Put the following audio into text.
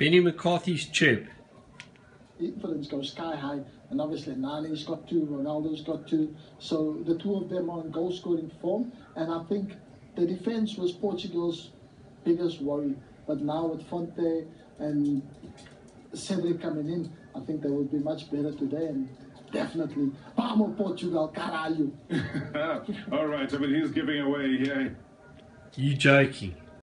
Benny McCarthy's chip. Influence goes sky high, and obviously Nani's got two, Ronaldo's got two, so the two of them are in goal scoring form, and I think the defense was Portugal's biggest worry, but now with Fonte and Cedric coming in, I think they will be much better today, and definitely vamos Portugal, caralho. All right, I mean, he's giving away here. You joking?